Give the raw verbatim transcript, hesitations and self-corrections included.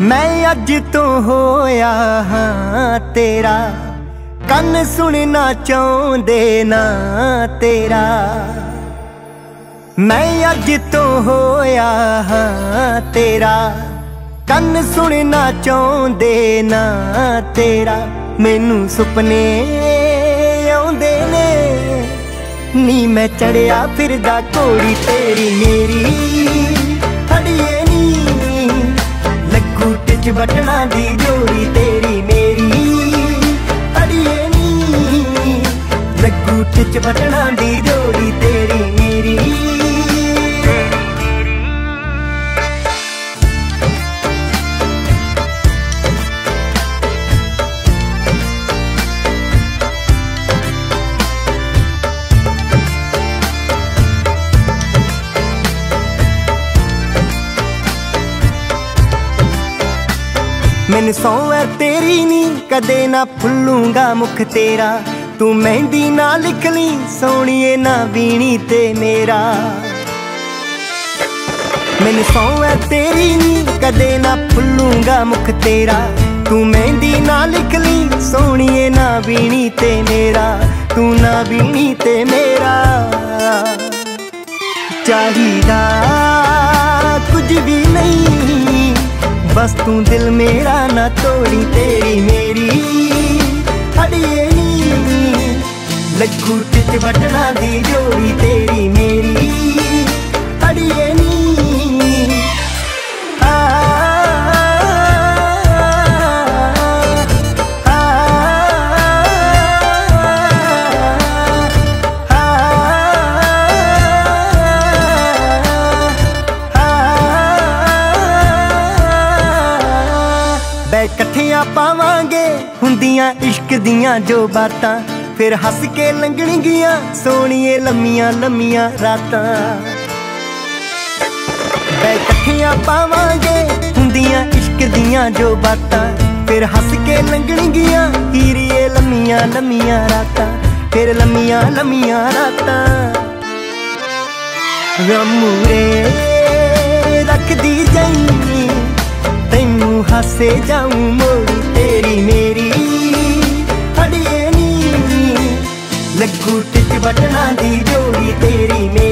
मैं अज तो होया हाँ तेरा, कन सुनना चाहते ना तेरा। मैं अज तो होया हाँ तेरा, कन सुनना चाहते ना तेरा। मैनू सुपने आउंदे ने नी, मैं चढ़िया फिरदा घोड़ी तेरी मेरी। अड़िए नी लगू टिच बटना दी जोड़ी तेरी मेरी। अड़िए नी लगू टिच बटना दी जोड़ी तेरी मेरी। मैनू सौ है तेरी नी, कदे ना भुल्लूंगा मुख तेरा। तू मेहंदी ना लिख ली सोहणिए ना बीनी ते मेरा। मैनू सौ है तेरी नी, कदे ना भुल्लूंगा मुख तेरा। तू मेहंदी ना लिख ली सोहणिए ना बीनी ते मेरा। तू ना बीनी ते मेरा। चाहिदा कुछ भी नहीं, बस तू दिल मेरा ना तोड़ी तेरी मेरी। अड़िए नी लगू टिच बटना दी जोड़ी तेरी मेरी। अड़िए नी आ, आ, आ, बै कट्ठियां पावांगे हुंदियां इश्क दियां जो बातां। फिर हस के लंघणगियां सोहणिए लम्मियां लम्मियां रातां। बै कट्ठियां पावांगे हुंदियां इश्क दियां जो बातां। फिर हस के लंघणगियां हीरिए लम्मियां लम्मियां रातां। फिर लम्मियां लम्मियां रातां। गमूरे रख दी जाई, तैनू हासे जाऊं मोड़ी तेरी मेरी। अड़िए नी लगू टिच बटना दी जोड़ी तेरी मेरी।